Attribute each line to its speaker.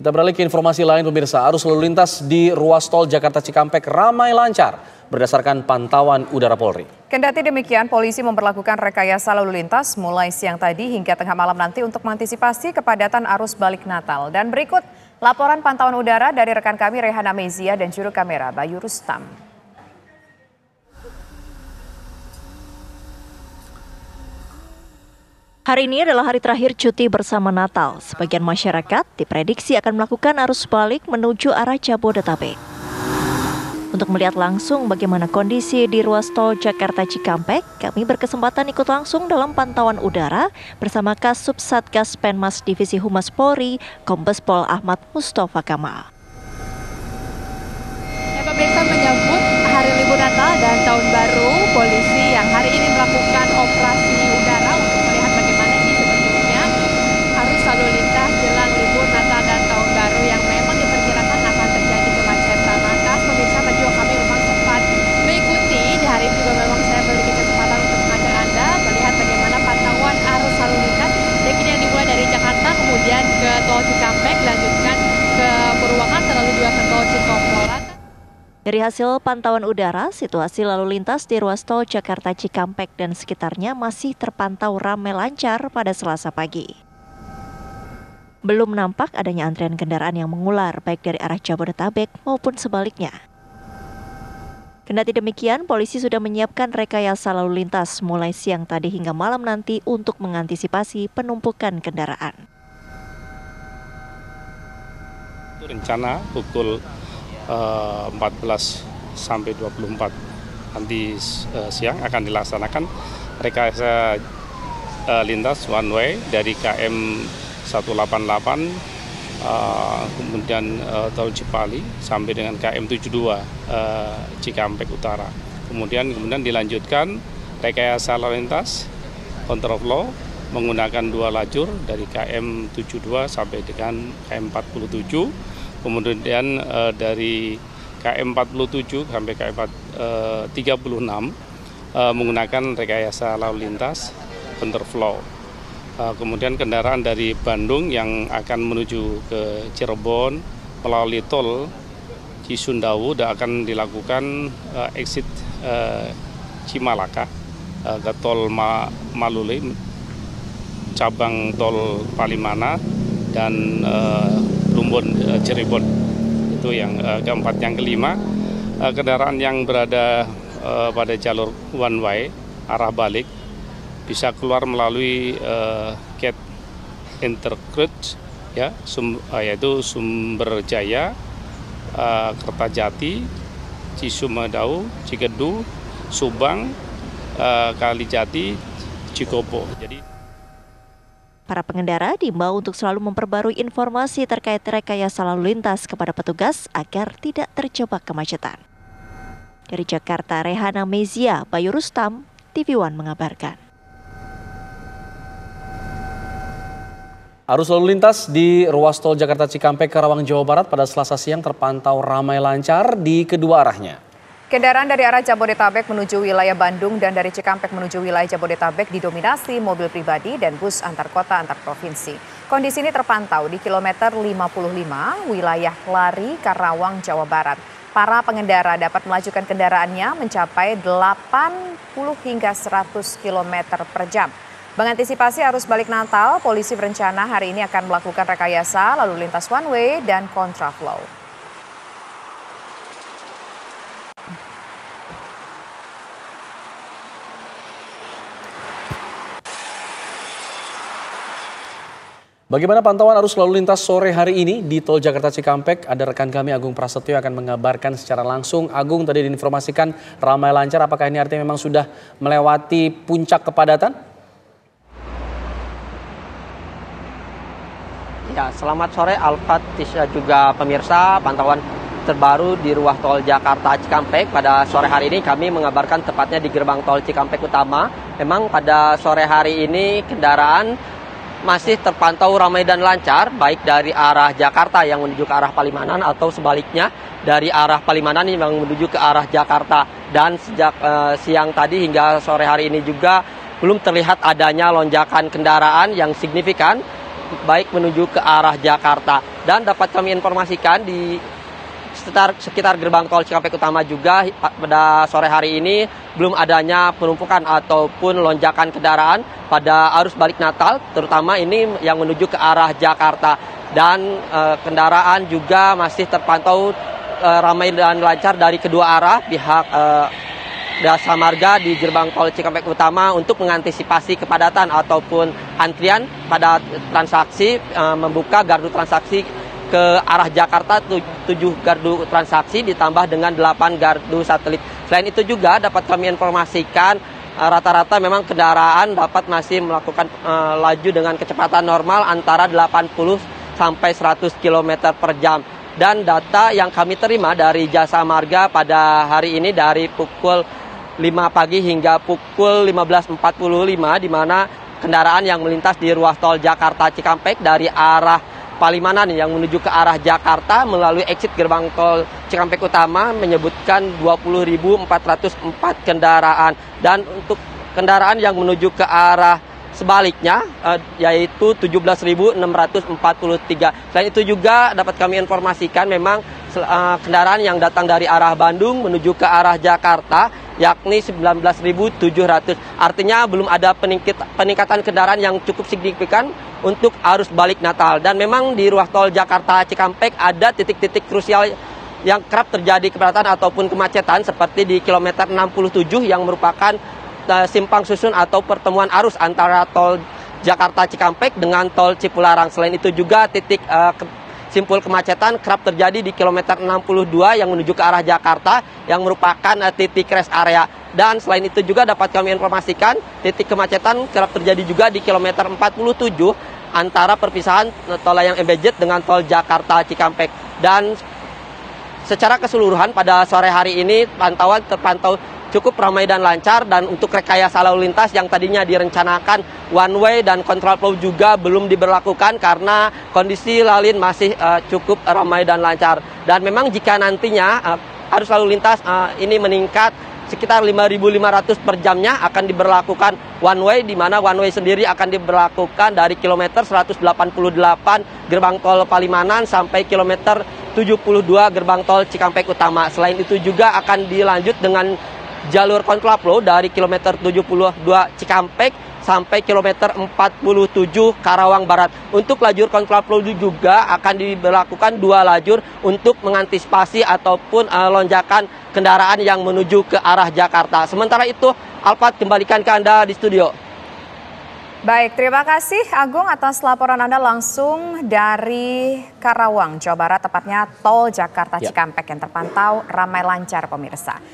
Speaker 1: Kita beralih ke informasi lain pemirsa, arus lalu lintas di ruas tol Jakarta Cikampek ramai lancar berdasarkan pantauan udara Polri.
Speaker 2: Kendati demikian, polisi memperlakukan rekayasa lalu lintas mulai siang tadi hingga tengah malam nanti untuk mengantisipasi kepadatan arus balik Natal. Dan berikut laporan pantauan udara dari rekan kami Rehana Mezia dan juru kamera Bayu Rustam.
Speaker 3: Hari ini adalah hari terakhir cuti bersama Natal. Sebagian masyarakat diprediksi akan melakukan arus balik menuju arah Jabodetabek. Untuk melihat langsung bagaimana kondisi di ruas tol Jakarta Cikampek, kami berkesempatan ikut langsung dalam pantauan udara bersama Kasub Satgas Penmas Divisi Humas Polri, Kombes Pol Ahmad Mustafa Kamal.
Speaker 4: Pemirsa, menyambut hari libur Natal dan Tahun Baru, polisi yang hari ini melakukan operasi udara untuk melihat bagaimana sih sebetulnya arus lalu lintas jelang libur Natal dan Tahun Baru yang memang diperkirakan akan terjadi kemacetan. Maka pemirsa, tadi juga kami memang sempat mengikuti, di hari ini juga memang saya memiliki kesempatan untuk mengajak Anda melihat bagaimana pantauan arus lalu lintas yang dimulai dari Jakarta kemudian ke Tol Cikampek, dilanjutkan ke Purwakarta lalu juga ke Tol Cikopo.
Speaker 3: Dari hasil pantauan udara, situasi lalu lintas di ruas tol Jakarta Cikampek dan sekitarnya masih terpantau ramai lancar pada Selasa pagi. Belum nampak adanya antrian kendaraan yang mengular baik dari arah Jabodetabek maupun sebaliknya. Kendati demikian, polisi sudah menyiapkan rekayasa lalu lintas mulai siang tadi hingga malam nanti untuk mengantisipasi penumpukan kendaraan.
Speaker 5: Rencana pukul 14 sampai 24 nanti siang akan dilaksanakan rekayasa lintas one way dari KM 188 kemudian tol Cipali sampai dengan KM 72 Cikampek Utara. Kemudian dilanjutkan rekayasa lalu lintas kontraflow menggunakan 2 lajur dari KM 72 sampai dengan KM 47. Kemudian dari KM 47 sampai KM 36 menggunakan rekayasa lalu lintas kontraflow. Kemudian kendaraan dari Bandung yang akan menuju ke Cirebon melalui tol Cisundawu akan dilakukan exit Cimalaka ke tol Malule, cabang tol Palimanan dan Lumbon Cirebon. Itu yang keempat. Yang kelima, kendaraan yang berada pada jalur one way arah balik bisa keluar melalui gate intercross ya, yaitu Sumberjaya, Kertajati, Cisumdawu, Cikedu, Subang, Kalijati, Cikopo.
Speaker 3: Para pengendara diimbau untuk selalu memperbarui informasi terkait rekayasa lalu lintas kepada petugas agar tidak terjebak kemacetan. Dari Jakarta, Rehana Mezia, Bayu Rustam, TV One mengabarkan.
Speaker 1: Arus lalu lintas di ruas tol Jakarta Cikampek Karawang, Jawa Barat pada Selasa siang terpantau ramai lancar di kedua arahnya.
Speaker 2: Kendaraan dari arah Jabodetabek menuju wilayah Bandung dan dari Cikampek menuju wilayah Jabodetabek didominasi mobil pribadi dan bus antar kota antar provinsi. Kondisi ini terpantau di kilometer 55 wilayah Kelari, Karawang, Jawa Barat. Para pengendara dapat melajukan kendaraannya mencapai 80 hingga 100 km per jam. Mengantisipasi arus balik Natal, polisi berencana hari ini akan melakukan rekayasa lalu lintas one way dan kontraflow.
Speaker 1: Bagaimana pantauan arus lalu lintas sore hari ini di tol Jakarta Cikampek? Ada rekan kami Agung Prasetyo akan mengabarkan secara langsung. Agung, tadi diinformasikan ramai lancar, apakah ini artinya memang sudah melewati puncak kepadatan?
Speaker 6: Ya, selamat sore Alfat juga pemirsa. Pantauan terbaru di ruas tol Jakarta Cikampek pada sore hari ini kami mengabarkan tepatnya di gerbang tol Cikampek Utama. Memang pada sore hari ini kendaraan masih terpantau ramai dan lancar, baik dari arah Jakarta yang menuju ke arah Palimanan atau sebaliknya dari arah Palimanan yang menuju ke arah Jakarta. Dan sejak siang tadi hingga sore hari ini juga belum terlihat adanya lonjakan kendaraan yang signifikan baik menuju ke arah Jakarta. Dan dapat kami informasikan di sekitar gerbang tol Cikampek Utama juga pada sore hari ini belum adanya penumpukan ataupun lonjakan kendaraan pada arus balik Natal, terutama ini yang menuju ke arah Jakarta. Dan kendaraan juga masih terpantau ramai dan lancar dari kedua arah. Pihak Jasa Marga di gerbang tol Cikampek Utama untuk mengantisipasi kepadatan ataupun antrian pada transaksi, membuka gardu transaksi ke arah Jakarta 7 gardu transaksi ditambah dengan 8 gardu satelit. Selain itu juga dapat kami informasikan rata-rata memang kendaraan dapat masih melakukan laju dengan kecepatan normal antara 80 sampai 100 km per jam. Dan data yang kami terima dari Jasa Marga pada hari ini dari pukul 5 pagi hingga pukul 15.45 di mana kendaraan yang melintas di ruas tol Jakarta Cikampek dari arah Palimanan yang menuju ke arah Jakarta melalui exit gerbang tol Cikampek Utama menyebutkan 20.404 kendaraan. Dan untuk kendaraan yang menuju ke arah sebaliknya yaitu 17.643. Selain itu juga dapat kami informasikan memang kendaraan yang datang dari arah Bandung menuju ke arah Jakarta yakni 19.700. Artinya belum ada peningkatan kendaraan yang cukup signifikan untuk arus balik Natal. Dan memang di ruas tol Jakarta Cikampek ada titik-titik krusial yang kerap terjadi kepadatan ataupun kemacetan seperti di kilometer 67 yang merupakan simpang susun atau pertemuan arus antara tol Jakarta Cikampek dengan tol Cipularang. Selain itu juga titik simpul kemacetan kerap terjadi di kilometer 62 yang menuju ke arah Jakarta yang merupakan titik rest area. Dan selain itu juga dapat kami informasikan titik kemacetan kerap terjadi juga di kilometer 47 antara perpisahan tol layang Mbz dengan tol Jakarta Cikampek. Dan secara keseluruhan pada sore hari ini pantauan terpantau cukup ramai dan lancar. Dan untuk rekayasa lalu lintas yang tadinya direncanakan one way dan kontraflow juga belum diberlakukan karena kondisi lalin masih cukup ramai dan lancar. Dan memang jika nantinya arus lalu lintas ini meningkat sekitar 5.500 per jamnya akan diberlakukan one way, di mana one way sendiri akan diberlakukan dari kilometer 188 gerbang tol Palimanan sampai kilometer 72 gerbang tol Cikampek Utama. Selain itu juga akan dilanjut dengan jalur kontraflow dari kilometer 72 Cikampek sampai kilometer 47 Karawang Barat. Untuk lajur kontraflow juga akan diberlakukan 2 lajur untuk mengantisipasi ataupun lonjakan kendaraan yang menuju ke arah Jakarta. Sementara itu, Alfat, kembalikan ke Anda di studio.
Speaker 2: Baik, terima kasih Agung atas laporan Anda langsung dari Karawang, Jawa Barat, tepatnya tol Jakarta Cikampek yang terpantau ramai lancar pemirsa.